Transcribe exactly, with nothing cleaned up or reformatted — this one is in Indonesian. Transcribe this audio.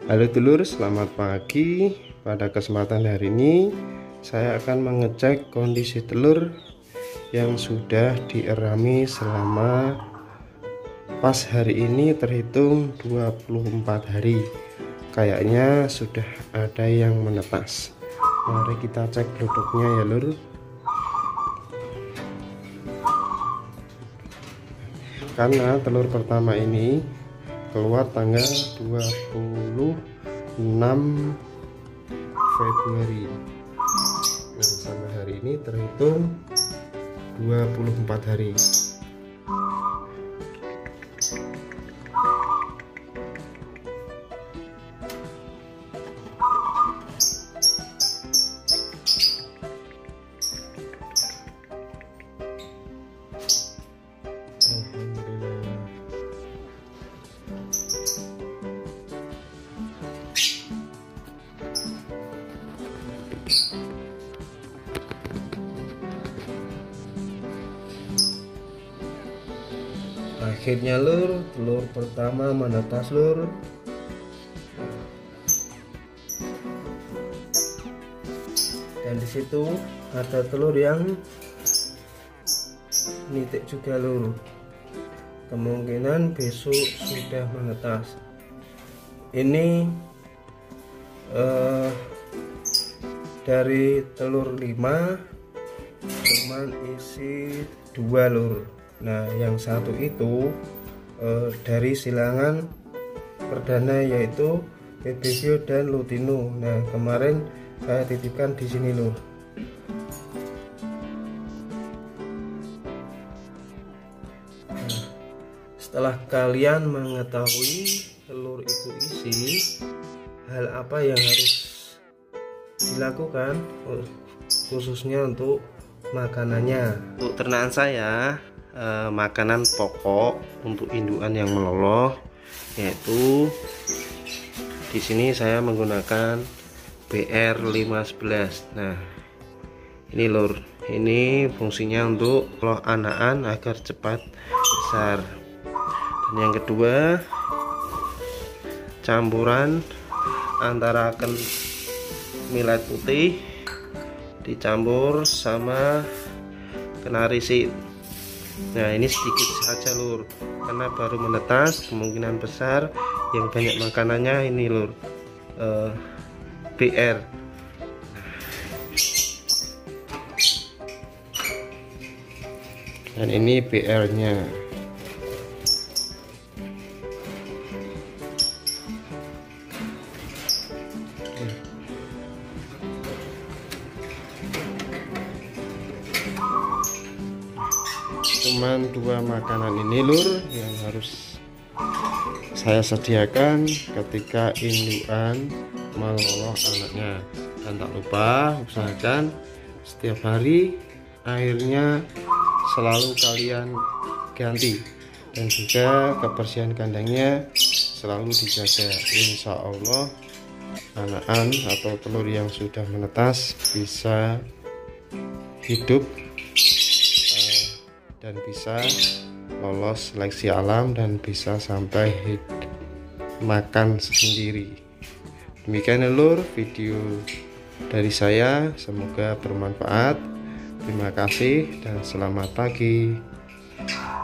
Halo telur, selamat pagi. Pada kesempatan hari ini saya akan mengecek kondisi telur yang sudah dierami selama pas hari ini terhitung dua puluh empat hari. Kayaknya sudah ada yang menetas. Mari kita cek produknya ya lur. Karena telur pertama ini keluar tanggal dua puluh enam Februari. Nah, sampai hari ini terhitung dua puluh empat hari. Akhirnya lur, telur pertama menetas lur. Dan disitu ada telur yang nitik juga lur. Kemungkinan besok sudah menetas. Ini eh, dari telur lima cuman isi dua lur. Nah, yang satu itu eh, dari silangan perdana yaitu Pebesio dan Lutino. Nah, kemarin saya titipkan di sini loh. Nah, setelah kalian mengetahui telur itu isi, hal apa yang harus dilakukan khususnya untuk makanannya? Untuk ternakan saya, Eh, makanan pokok untuk indukan yang meloloh yaitu di sini saya menggunakan B R lima sebelas. Nah, ini lur, ini fungsinya untuk loh anakan agar cepat besar. Dan yang kedua, campuran antara ken millet putih dicampur sama kenari seed. Nah, ini sedikit saja lur, karena baru menetas, kemungkinan besar yang banyak makanannya ini lur, uh, B R. Dan ini B R nya. Cuman dua makanan ini lur yang harus saya sediakan ketika indukan meloloh anaknya. Dan tak lupa usahakan setiap hari airnya selalu kalian ganti, dan juga kebersihan kandangnya selalu dijaga. Insya Allah anakan atau telur yang sudah menetas bisa hidup dan bisa lolos seleksi alam dan bisa sampai hit, makan sendiri. Demikian lur video dari saya, semoga bermanfaat. Terima kasih dan selamat pagi.